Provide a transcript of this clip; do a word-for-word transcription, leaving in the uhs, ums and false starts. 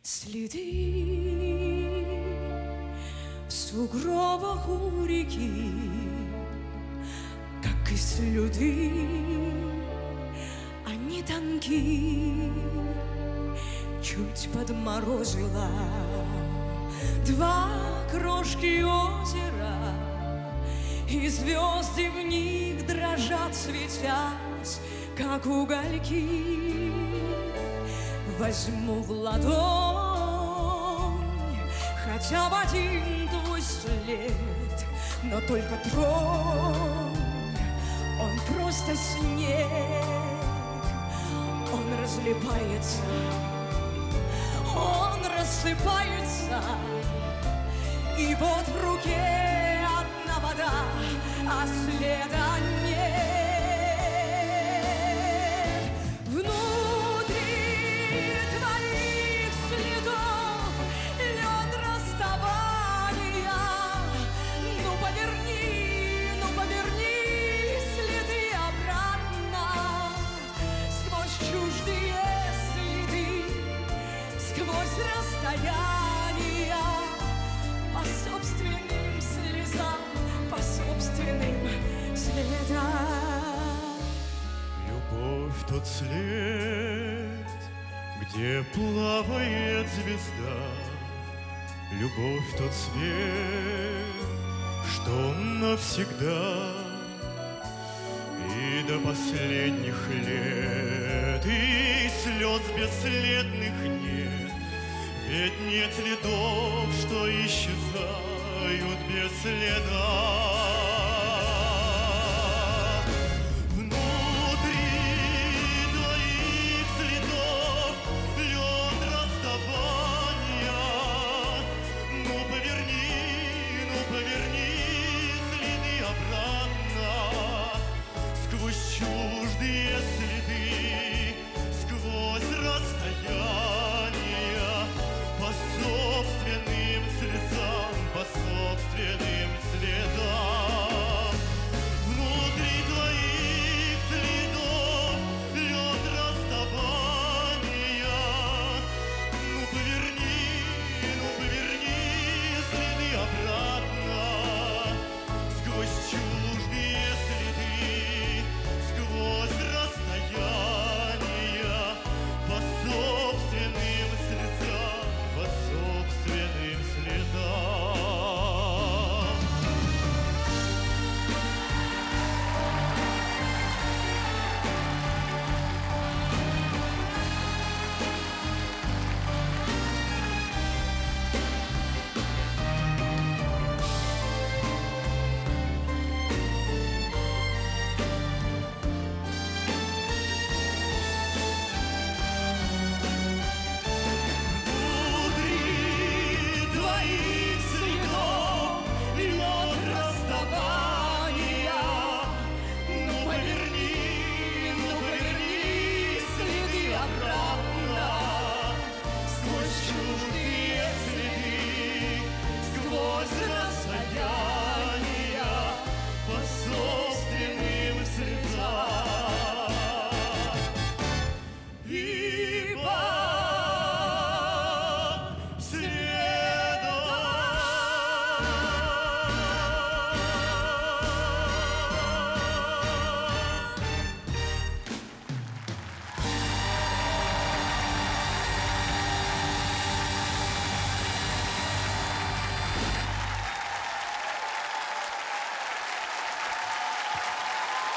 Следы в сугробах у реки, как и слюды, они тонки. Чуть подморозила два крошки озера, и звезды в них дрожат, светясь, как угольки. Возьму в ладонь хотя бы один твой след, но только тронь, он просто снег. Он разлипается, он рассыпается, и вот в руке одна вода, а следа нет. Расстояния по собственным слезам, по собственным следам. Любовь — тот след, где плавает звезда. Любовь — тот свет, что навсегда. И до последних лет, и слез бесследных нет. Ведь нет следов, что исчезают без следа.